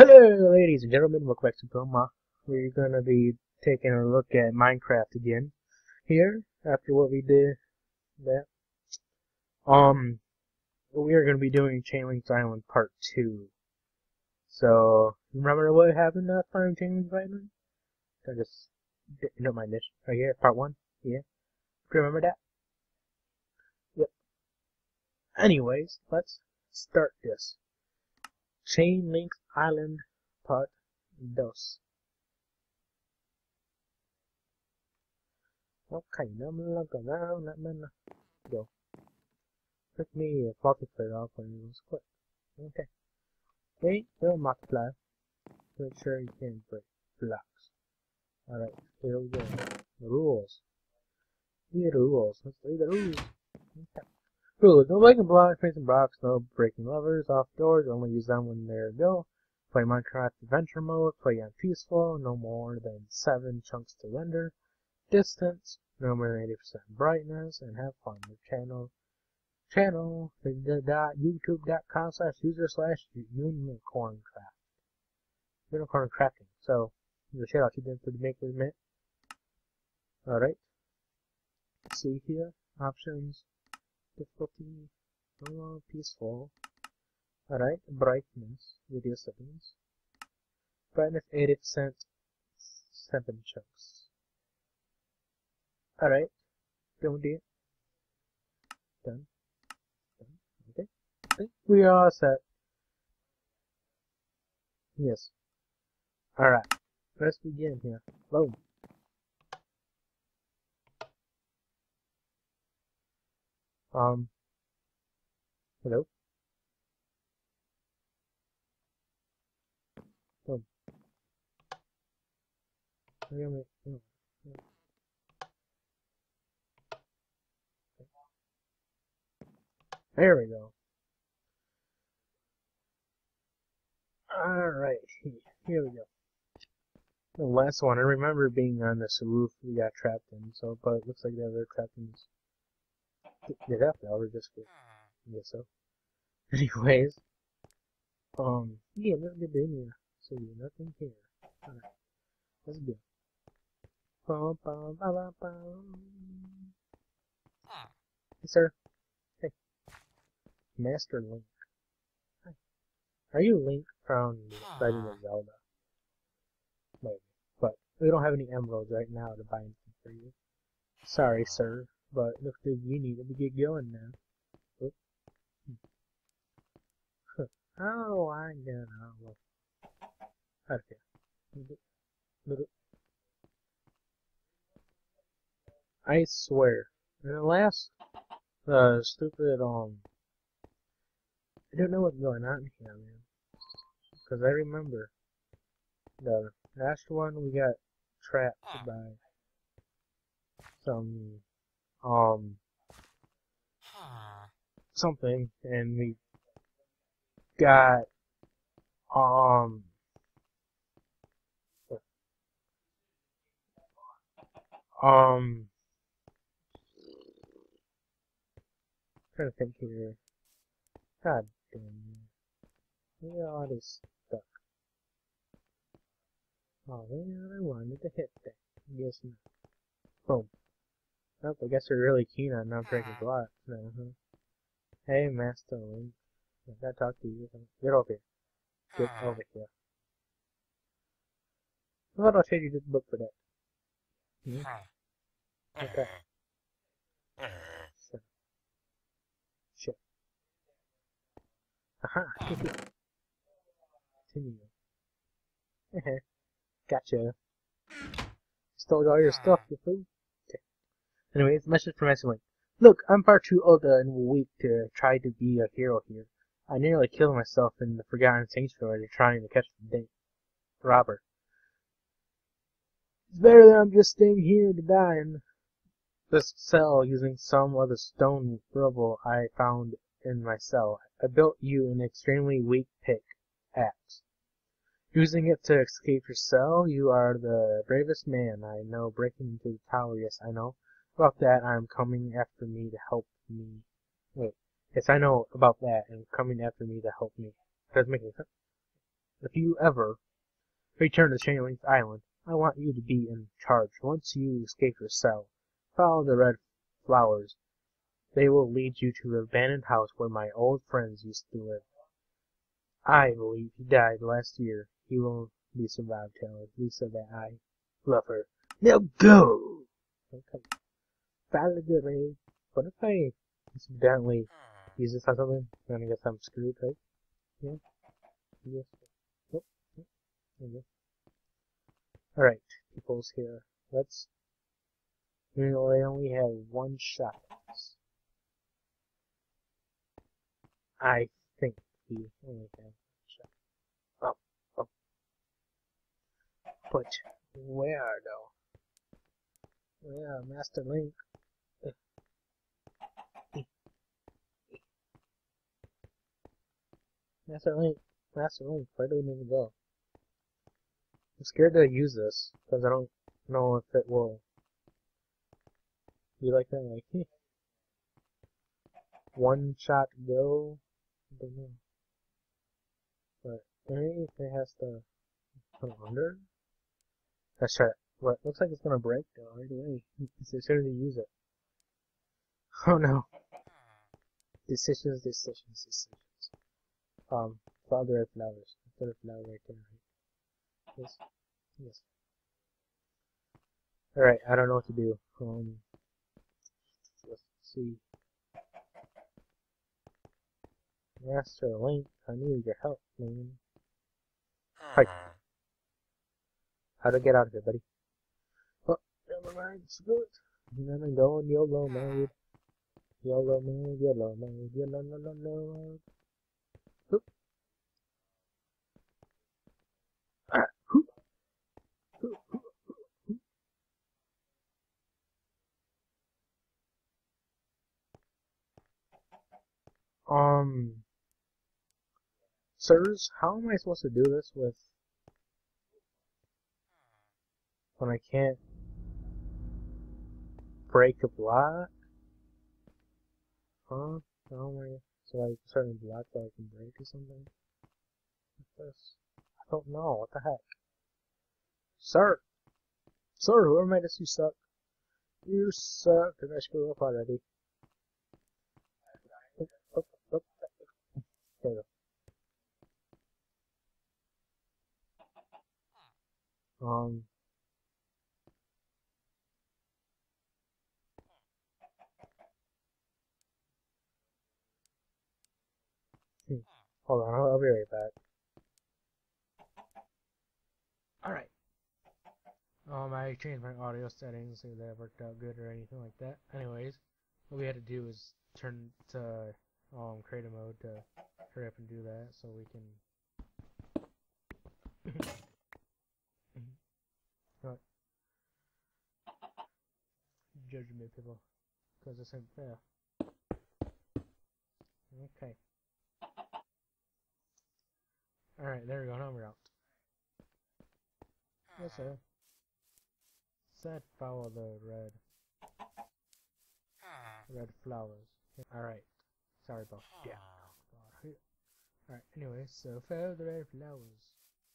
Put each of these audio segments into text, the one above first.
Hello, ladies and gentlemen. Welcome back to Goma. We're gonna be taking a look at Minecraft again here after what we did. That we are gonna be doing Chainlink Island Part 2. So remember what happened last time in Chainlink Island? I just didn't know my niche right here. Part 1. Yeah. Remember that? Yep. Anyways, let's start this. Chainlink Island Part 2. Okay, now I'm gonna look around, let me go. Click me a multiplier off when you quick. Okay. Wait, will multiply. Make sure you can break blocks. Alright, here we go. The rules. The rules. Let's read the rules. Okay. Rules. No breaking blocks, placing blocks, no breaking levers off doors, only use them when they're go. Play Minecraft Adventure Mode, play on Peaceful, no more than 7 chunks to render. Distance, no more than 80% brightness, and have fun with channel youtube.com/user/unicorncraft. Unicorn crafting. So the shout out to them for making it mint. Alright. See here. Options. Difficulty. Normal, peaceful. Alright. Brightness. Video settings. Brightness 80%. 7 chunks. Alright. Don't do it. Done. Okay. We are all set. Yes. Alright. Let's begin here. Boom. Hello? Boom. There we go. Alright, here we go. The last one, I remember being on this roof we got trapped in, so, but it looks like they were trapped in this. Did that fell or just good? I guess so. Anyways, yeah, nothing in here. So, yeah, nothing here. Alright, let's go. Bum, bum, bum, bum, bum. Hey, sir. Hey. Master Link. Hi. Are you Link from Legend of Zelda? Maybe. But we don't have any emeralds right now to buy anything for you. Sorry, sir. But looks like you need to get going now. Oop. Oh, I know. Okay. I swear. In the last, stupid, I don't know what's going on here, man. Because I remember the last one we got trapped by some, something, and we got, trying to think here. God damn it. We all this stuck. Oh man, I wanted to hit that. Guess not. Boom. Nope, I guess they're really keen on not breaking blocks now, huh? Hey, Master Link. I gotta talk to you. Get over here. Get over here. I thought I'll trade you this book for that. Hmm? Okay. Sure. Sure. Aha. Continue. Gotcha. Stole all your stuff, you fool. Okay. Anyways, message from Master Link. Look, I'm far too old and weak to try to be a hero here. I nearly killed myself in the Forgotten Sanctuary trying to catch the robber. It's better that I'm just staying here to die in this cell using some of the stone rubble I found in my cell. I built you an extremely weak pickaxe. Using it to escape your cell, you are the bravest man I know. Breaking into the tower, yes, I know. About that, I'm coming after me to help me. Wait, yes, I know about that, and coming after me to help me. Does make sense? If you ever return to Chainlink Island, I want you to be in charge. Once you escape your cell, follow the red flowers. They will lead you to the abandoned house where my old friends used to live. I believe he died last year. He will be survived, Taylor. Lisa that I love her. Now go! Okay. Follow the red. What if I accidentally use this on something? Then I guess I'm screwed, right? Yeah. Yes. Nope. There we go. Alright, people's here. Let's. We only have one shot at this. I think we only have one shot. Oh, oh. But where though? Where, Master Link? Master Link, Master Link, where do we need to go? I'm scared to use this, because I don't know if it will be like that, like, one shot go, I don't know. But maybe if it has to come under? Let's try it. What, looks like it's gonna break though, right away, as soon as you use it. Oh no. Decisions. Follow the red flowers. The red flower right there, right? Yes. Yes. Alright, I don't know what to do. Let's see. Master Link, I need your help, man. Hi. How to get out of here, buddy? Oh, never mind. Screw it. I'm gonna go in YOLO mode. YOLO mode, YOLO mode, YOLO mode. Oop. Ah, hoop. Hoop. Sirs, how am I supposed to do this with when I can't break a block? Huh? How am I? So like a certain block that I can break or something? Like this? I don't know. What the heck? Sir! Sir, whoever made this, you suck. You suck. Did I screw up already? Oop, oop, oop. There we go. Hold on, I'll be right back. Alright. I changed my audio settings so that it worked out good or anything like that. Anyways, what we had to do is turn to creative mode to hurry up and do that so we can not judge me, people, because this ain't fair. Okay. Alright, there we go, now we're out. Yes, sir. Said follow the red flowers. Alright. Sorry about that. Alright, anyway, so follow the red flowers.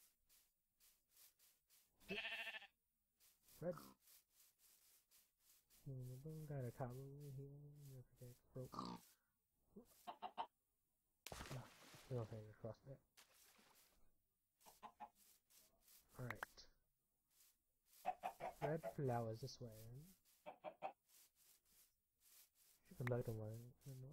Red. Got a cobble here. Rope. We don't have to cross that. Alright. Red flowers this way. You can light them one.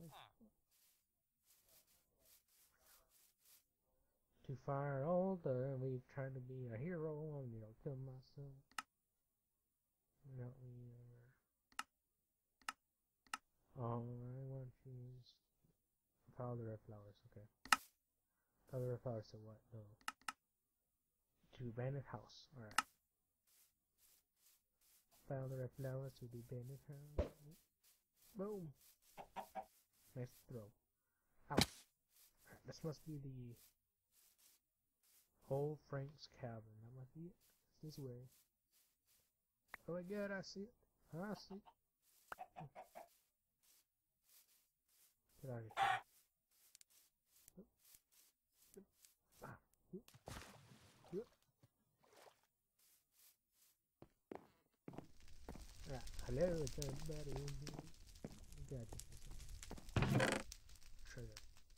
Too far older, and we've tried to be a hero, and you know, kill myself. No, I want to use follow the red flowers. Okay. Follow the red flowers to what? No. To abandoned house. Alright. Follow the red flowers to the abandoned house. Boom. Nice throw. Ow. Alright, this must be the old Frank's cabin. That might be it. It's this way. Oh my god, I see it. I see it. Get out of here. Hello, it's everybody in here. Gotcha. Trigger.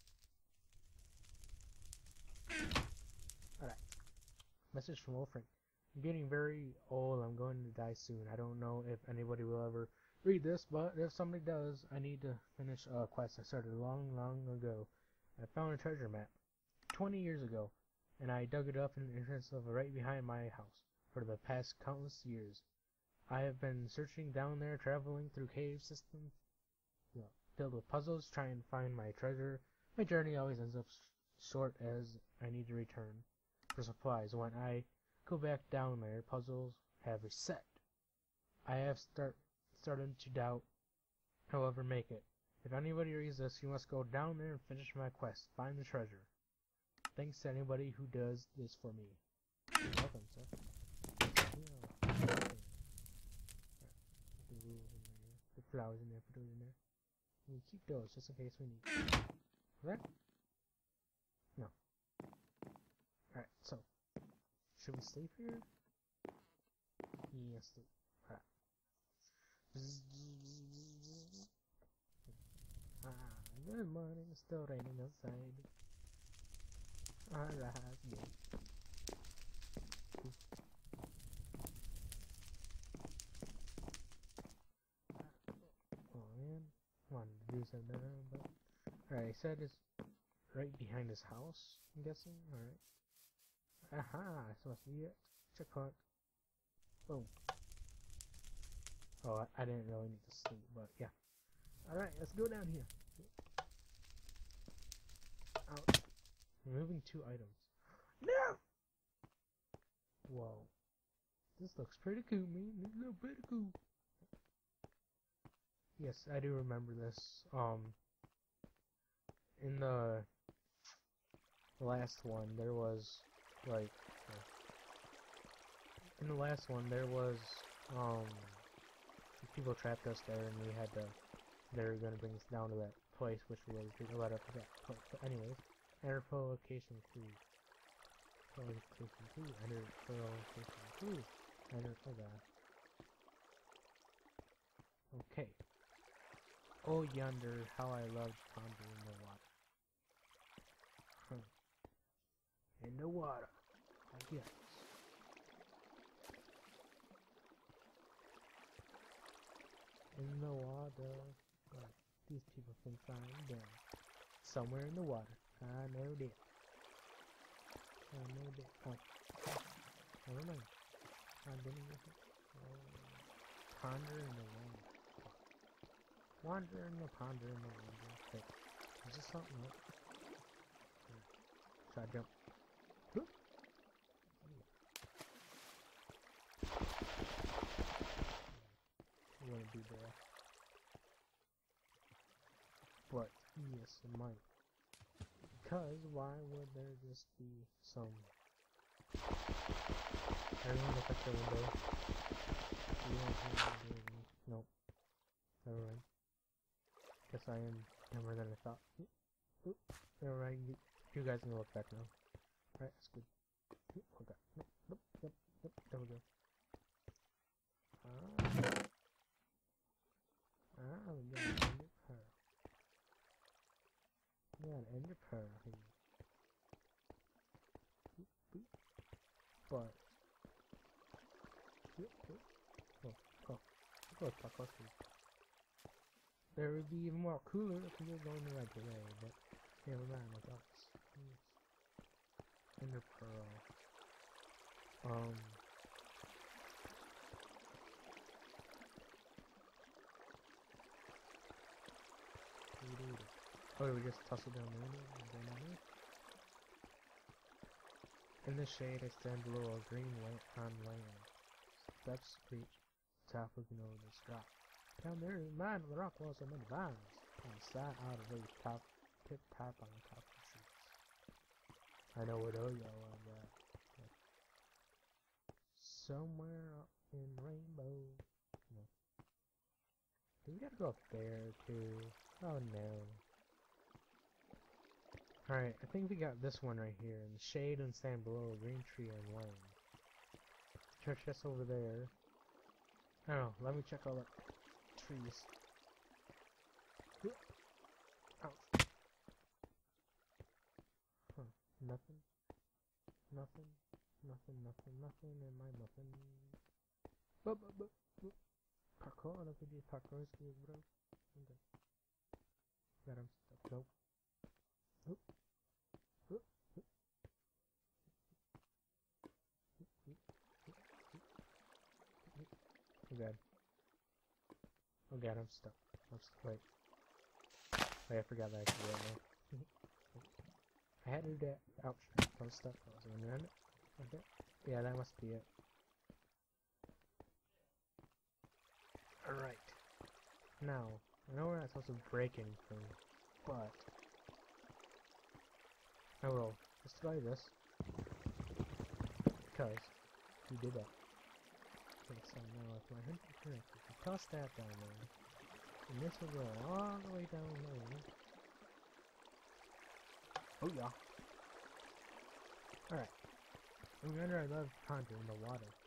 Alright. Message from old friend. I'm getting very old. I'm going to die soon. I don't know if anybody will ever read this, but if somebody does, I need to finish a quest I started long ago. I found a treasure map 20 years ago, and I dug it up in the entrance of right behind my house for the past countless years. I have been searching down there, traveling through cave systems filled with puzzles, trying to find my treasure. My journey always ends up short as I need to return for supplies. When I go back down there, puzzles have reset. I have started to doubt I'll ever make it. If anybody reads this, you must go down there and finish my quest. Find the treasure. Thanks to anybody who does this for me. You're welcome, sir. The flowers in there, put those in there. We keep those just in case we need. Right? No. Alright, so. Should we sleep here? Yes, sleep. Alright. Good morning. It's still raining outside. Alright, good. Oh man. Wanted to do something, but alright, he said it's right behind his house, I'm guessing. Alright. Aha, so must be it. Checkpoint. Boom. Oh, I didn't really need to sleep, but yeah. Alright, let's go down here. Out. Removing 2 items. No! Whoa. This looks pretty cool, man. This looks pretty cool. Yes, I do remember this. In the last one, there was, like, in the last one, there was, people trapped us there, and we had to, they were going to bring us down to that place, which was led up to that place. But anyways, enter full location 2. Full location 2. Enter full location 2. Enter for that. Okay. Oh, yonder, how I loved pondering in the water. Huh. In the water, I guess. In the water. God, these people think I'm down. Somewhere in the water. I know that. I know that. Oh. Never mind. I didn't get it. Oh. Ponder in the water. Wander in the ponder in the water. Okay. Is this something else? Should I jump? Whoop. I wouldn't be there. But, yes, it might. Because, why would there just be some... Everyone look at the window. Nope. Never mind. Guess I am dumber than I thought. Oop. Never mind. You guys can look back now. Alright, that's good. Okay. Nope. There we go. We got an ender pearl. We got an ender pearl here. Boop. But. Go. There would be even more cooler if we were going the right way, but never mind, I got this. Ender pearl. Oh, we just toss it down the window and go down here. In the shade, I stand below a green light on land. Steps reach top looking over the sky. Down there is mine of the rock walls are many vines. On the side out of the tip top on the top of the trees. I know what all y'all are about. Somewhere up in Rainbow. No. Do we gotta go up there too? Oh no. Alright, I think we got this one right here. In the shade and stand below a green tree on land. Church that's over there. I don't know, let me check all the trees. Ouch. Huh, nothing. Nothing. Nothing in my muffin. Parkour, I don't think parkour is good, bro. Okay. Got him stuck. Nope. Oop. Oop. Oop. Oh god. Oh god, I'm stuck. Wait. Wait, I forgot that I could do that now. I had to do that. Ouch. I was stuck. I was going around it. Okay. Yeah, that must be it. Alright. Now, I know we're not supposed to break anything, but I will just try this. Because we did that. Okay, so now with my 100 connected, we toss that down there. And this will go all the way down there. Oh yeah. Alright. Remember, I love conjuring in the water.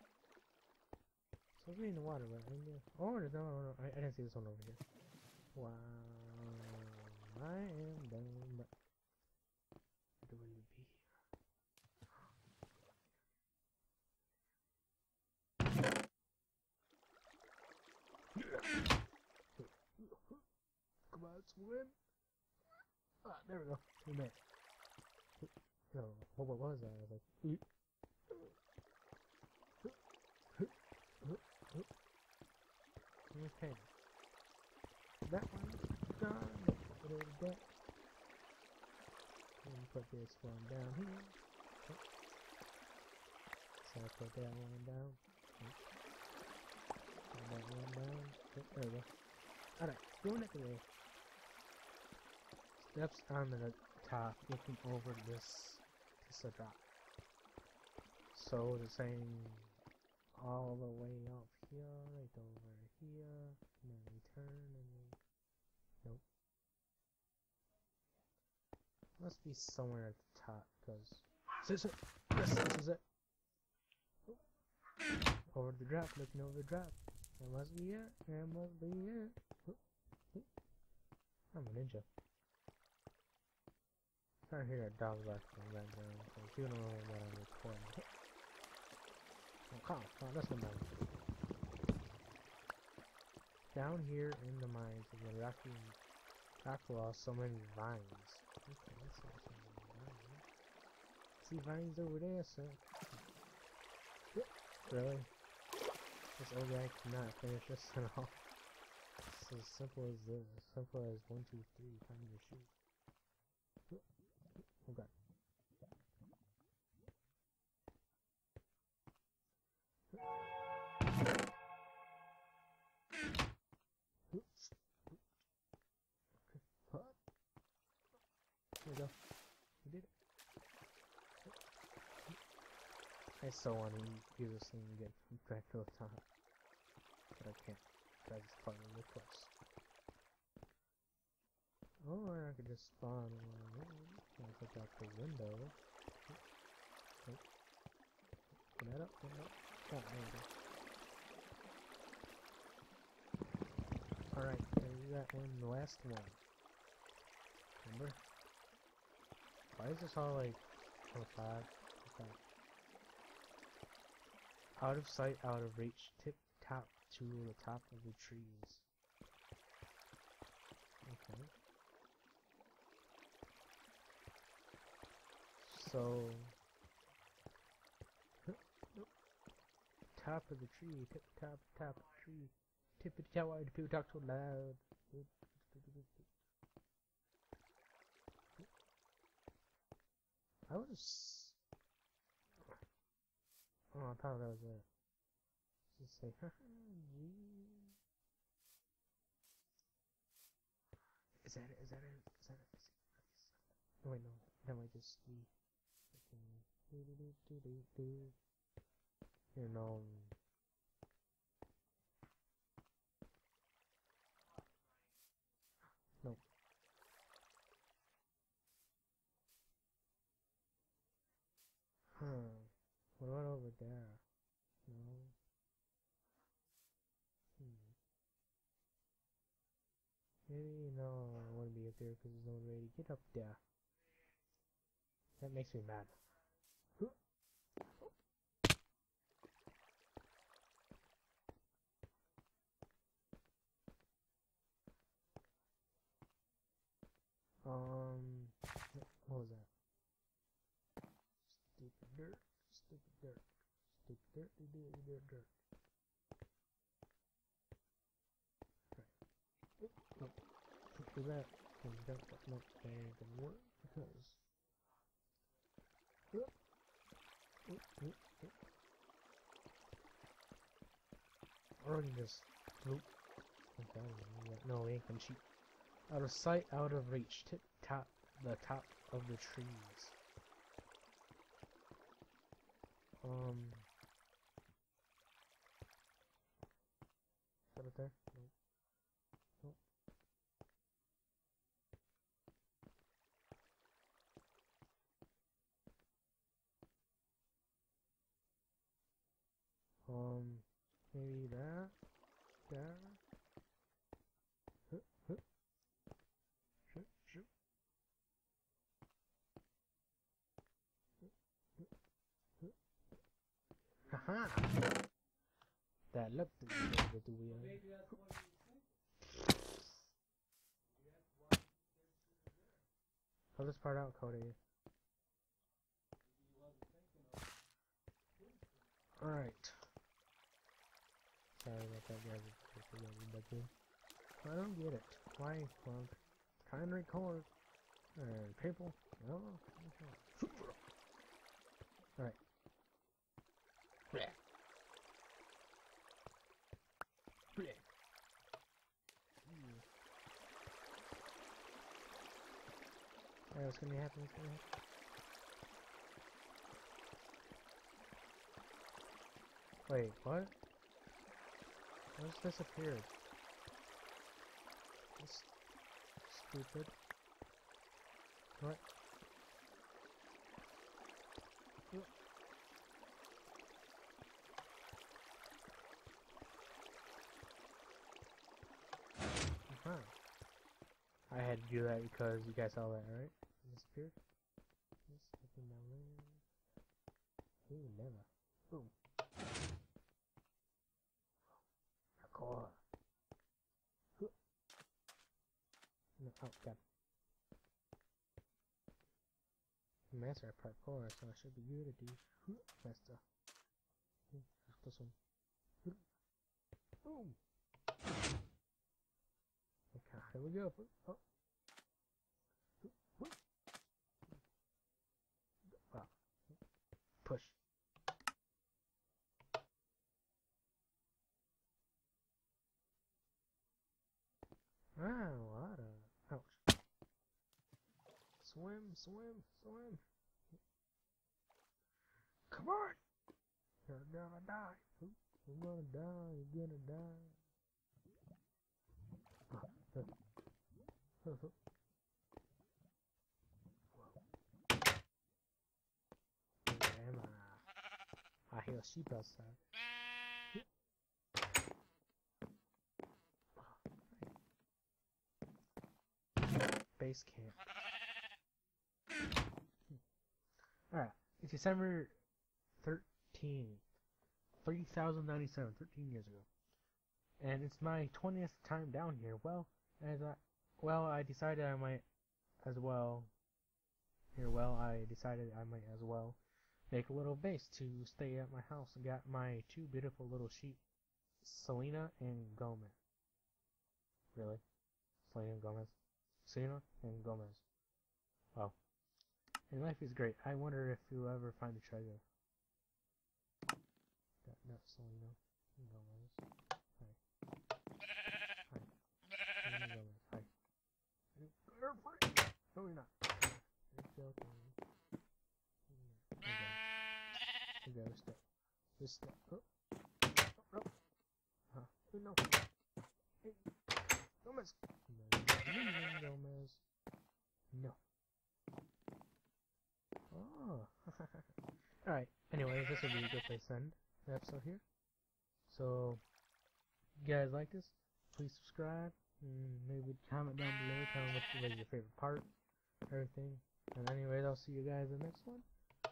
So it's in the water, but I mean, oh no, I didn't see this one over here. Wow, I am done, but do will you be here? Come on, swim! Ah, there we go. We made it. No, what was that? I was like, okay. That one's done. Put it back. And put this one down here. Oh. So I put that one down. Put that one down. Oh, there we go. Alright, going at the way. Steps on the top, looking over this drop. So the same all the way up here, right over here, and then we turn and then nope. Must be somewhere at the top, because this is it. Oh. Over the drop, looking over the drop. That must be it. That must be it. Oh. I'm a ninja. I hear a dog barking in the background, so you don't know what I'm recording. Oh, come on, let's go down. Down here in the mines, there's a rock wall, so many vines. Okay, let's see what's on the vines. See vines over there, sir. Really? This old guy cannot finish this at all. It's as simple as this. As simple as 1, 2, 3, find your shoe. Oh god. Oops. Okay. What? There we go. We did it. I so want to use this thing to get back to the top. But I can't. That's part of the quest. Or I could just spawn one and pick out the window. Oh. Open that up, open that up. Oh, there we go. Alright, there's that one, the last one. Remember? Why is this all like, oh, 5? Okay. Out of sight, out of reach, tip top to the top of the trees. Okay. So, top of the tree, tip top of the tree, tippity top, why do people talk so loud? I was. Oh, I thought that was it. Just say, haha, gee. Is that it? Is that it? Is that it? Oh, wait, no. That might just be. You know. Nope. Huh. What about over there? No. Maybe no, I wouldn't be up there because there's no way to get up there. That makes me mad. What was that? Stupid dirt, stupid dirt, stupid dirt, dirt. Right. No, don't do that. No, that ain't gonna work because. Already just. Nope. No, we ain't gonna cheat. Out of sight, out of reach. The top of the trees. Is that it there? Nope. Nope. Maybe that. There. Shoot. Haha! That looked a little bit weird. Cut this part out, Cody. Alright. Sorry about that, guys. I don't get it. Why, Clunk? Trying to record. And people. No. Alright. Alright, what's gonna happen? Wait, what? I just disappeared. That's stupid. What? I had to do that because you guys saw that, right? It disappeared. Just looking down there. Ooh, never. Boom. Parkour. No, oh, God. Master at parkour, so I should be good at these. Master. This one. Boom. Okay, here we go. Oh. Wow. Push. Ah, what a... Ouch. Swim. Come on! You're gonna die. You're gonna die. Where am I? I hear a sheep outside. Base camp. Alright, it's December 13th. 3097, 13 years ago. And it's my 20th time down here. I decided I might as well make a little base to stay at my house. I got my two beautiful little sheep, Selena and Gomez. Really? Selena and Gomez? Selena and Gomez. Wow. And life is great. I wonder if you'll ever find the treasure. Not Selena and Gomez. Hi. Selena Gomez. Hi. Girlfriend! No, you're not. You're joking. Okay, let's step. Just step. Oh. No. No. Hey. Gomez. Gomez. No. Oh. Alright. Anyways, this would be a good place to end the episode here. So, if you guys like this, please subscribe, Maybe comment down below, tell me what was your favorite part, everything. And anyways, I'll see you guys in the next one.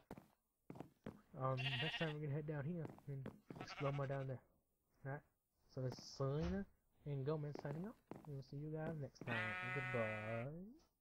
Next time we're gonna head down here and explore more down there. Alright, so this is Selena and Gomez signing off. We'll see you guys next time. Goodbye.